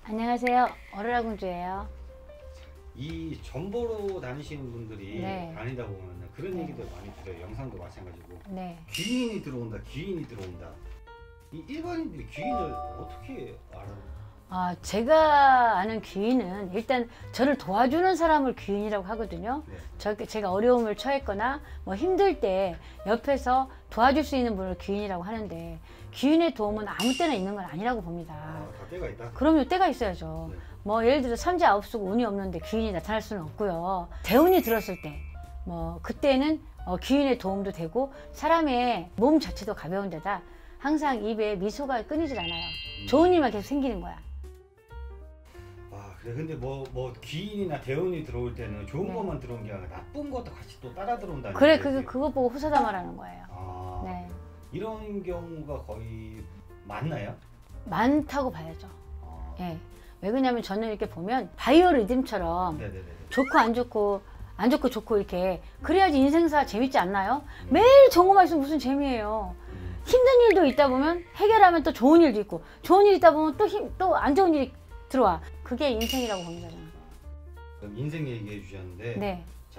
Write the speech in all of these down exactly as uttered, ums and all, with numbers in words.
안녕하세요. 오로라 공주예요. 이 전보로 다니시는 분들이 네. 다니다 보면 그런 네. 얘기들 많이 들어요. 영상도 마찬가지고. 네. 귀인이 들어온다, 귀인이 들어온다. 이 일반인들이 귀인을 어떻게 알아요? 아, 제가 아는 귀인은 일단 저를 도와주는 사람을 귀인이라고 하거든요. 네. 저, 제가 어려움을 처했거나 뭐 힘들 때 옆에서 도와줄 수 있는 분을 귀인이라고 하는데, 귀인의 도움은 아무 때나 있는 건 아니라고 봅니다. 아, 다 때가 있다. 그럼요, 때가 있어야죠. 네. 뭐 예를 들어 삼재 아홉수고 운이 없는데 귀인이 나타날 수는 없고요. 대운이 들었을 때 뭐 그때는 어, 귀인의 도움도 되고, 사람의 몸 자체도 가벼운 데다 항상 입에 미소가 끊이질 않아요. 음. 좋은 일만 계속 생기는 거야. 아, 그래. 근데 뭐, 뭐 귀인이나 대운이 들어올 때는 좋은 네. 것만 들어온 게 아니라 나쁜 것도 같이 또 따라 들어온다는 그래, 얘기예요. 그게 그것 보고 호사다마라는 거예요. 아, 네. 이런 경우가 거의 많나요? 많다고 봐야죠. 아, 예. 왜 그러냐면 저는 이렇게 보면 바이오 리듬처럼 네네네. 좋고 안 좋고 안 좋고 좋고 이렇게 그래야지 인생사 재밌지 않나요? 음. 매일 좋은 있으면 무슨 재미예요. 음. 힘든 일도 있다 보면 해결하면 또 좋은 일도 있고, 좋은 일 있다 보면 또 힘, 또 안 좋은 일이 들어와. 그게 인생이라고 봅니다, 저는. 그럼 인생 얘기해 주셨는데, 네, 자,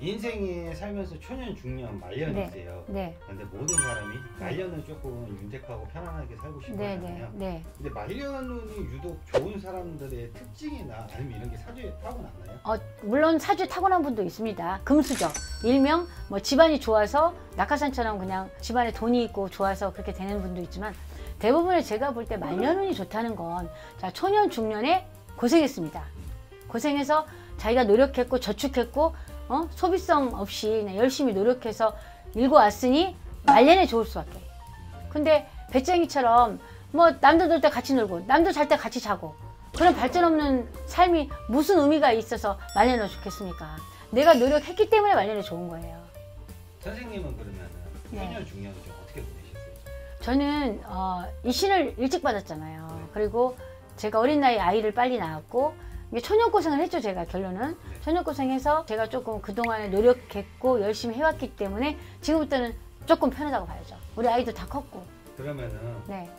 인생에 살면서 초년, 중년, 말년이 네. 있어요. 네, 근데 모든 사람이 말년은 조금 윤택하고 편안하게 살고 싶어 네, 하잖아요. 네, 네. 근데 말년운이 유독 좋은 사람들의 특징이나 아니면 이런 게 사주에 타고났나요? 어, 물론 사주에 타고난 분도 있습니다. 금수저, 일명 뭐 집안이 좋아서 낙하산처럼 그냥 집안에 돈이 있고 좋아서 그렇게 되는 분도 있지만, 대부분의 제가 볼 때 말년운이 좋다는 건, 자, 초년 중년에 고생했습니다. 고생해서 자기가 노력했고 저축했고 어? 소비성 없이 그냥 열심히 노력해서 일고 왔으니 말년에 좋을 수밖에. 근데 배짱이처럼 뭐 남들 놀 때 같이 놀고 남들 잘 때 같이 자고, 그런 발전 없는 삶이 무슨 의미가 있어서 말년에 좋겠습니까? 내가 노력했기 때문에 말년에 좋은 거예요. 선생님은 그러면은 네. 초년, 중년을 좀 어떻게 보내셨어요? 저는 어, 이 신을 일찍 받았잖아요. 그리고 제가 어린 나이에 아이를 빨리 낳았고, 이게 초년고생을 했죠. 제가 결론은 초년고생해서 제가 조금 그동안에 노력했고 열심히 해왔기 때문에 지금부터는 조금 편하다고 봐야죠. 우리 아이도 다 컸고. 그러면은 네,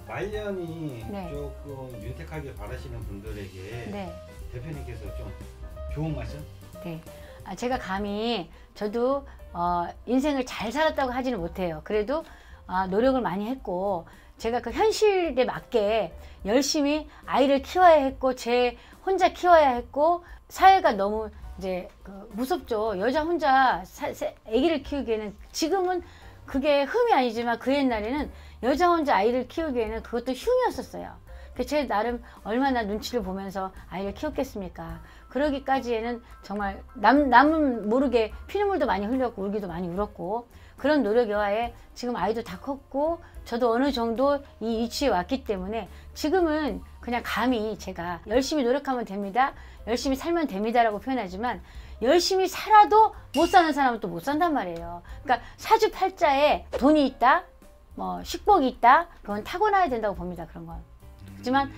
말년이 네. 조금 윤택하게 바라시는 분들에게 네, 대표님께서 좀 좋은 말씀? 네. 아, 제가 감히, 저도 어, 인생을 잘 살았다고 하지는 못해요. 그래도 아, 노력을 많이 했고, 제가 그 현실에 맞게 열심히 아이를 키워야 했고, 제 혼자 키워야 했고, 사회가 너무 이제 그 무섭죠. 여자 혼자 사, 사, 아기를 키우기에는, 지금은 그게 흠이 아니지만 그 옛날에는 여자 혼자 아이를 키우기에는 그것도 흉이었었어요. 제 나름 얼마나 눈치를 보면서 아이를 키웠겠습니까? 그러기까지에는 정말 남, 남은 모르게 피눈물도 많이 흘렸고 울기도 많이 울었고, 그런 노력 여하에 지금 아이도 다 컸고 저도 어느 정도 이 위치에 왔기 때문에 지금은 그냥 감히 제가 열심히 노력하면 됩니다, 열심히 살면 됩니다 라고 표현하지만, 열심히 살아도 못 사는 사람은 또 못 산단 말이에요. 그러니까 사주팔자에 돈이 있다, 뭐 식복이 있다, 그건 타고나야 된다고 봅니다. 그런 건. 하지만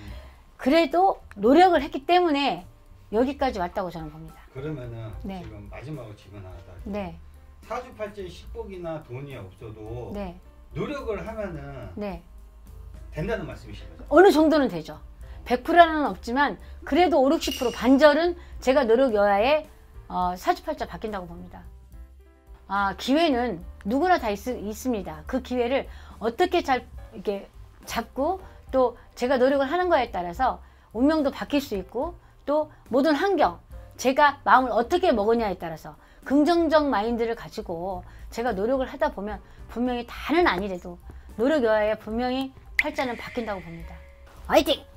그래도 노력을 했기 때문에 여기까지 왔다고 저는 봅니다. 그러면은 네. 지금 마지막으로 질문 하나 더. 네, 사주팔자에 식복이나 돈이 없어도 네, 노력을 하면은 네. 된다는 말씀이신 거죠? 어느 정도는 되죠. 백 퍼센트는 없지만 그래도 오십, 육십 퍼센트 반절은 제가 노력 여하에 어, 사주팔자 바뀐다고 봅니다. 아, 기회는 누구나 다 있, 있습니다. 그 기회를 어떻게 잘 이렇게 잡고, 또 제가 노력을 하는 거에 따라서 운명도 바뀔 수 있고, 또 모든 환경, 제가 마음을 어떻게 먹으냐에 따라서 긍정적 마인드를 가지고 제가 노력을 하다 보면 분명히 다는 아니래도 노력 여하에 분명히 팔자는 바뀐다고 봅니다. 화이팅!